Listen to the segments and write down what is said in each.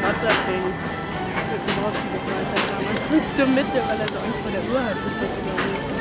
Wasserfällt. Wir brauchen das weiter damals nicht zur Mitte, weil er so Angst vor der Uhr hat. Ist das überlebt.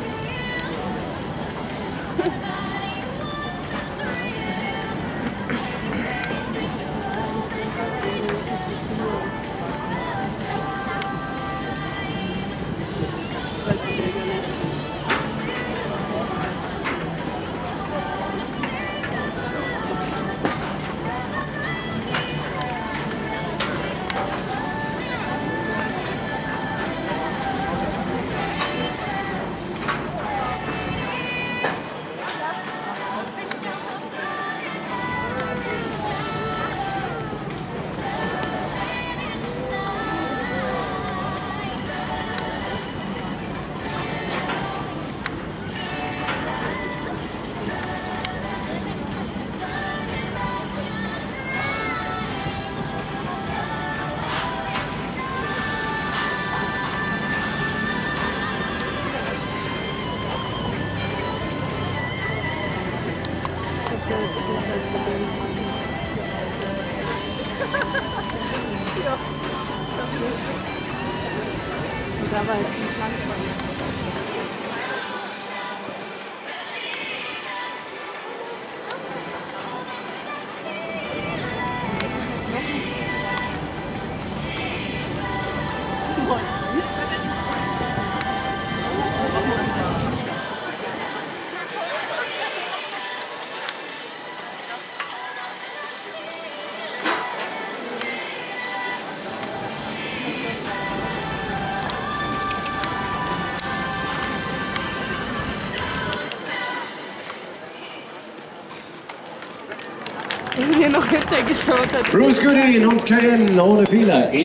Ja, und da war jetzt nicht langweilig. Hier noch hintergeschaut hat. Bruce Goodin und Cayenne ohne Fehler.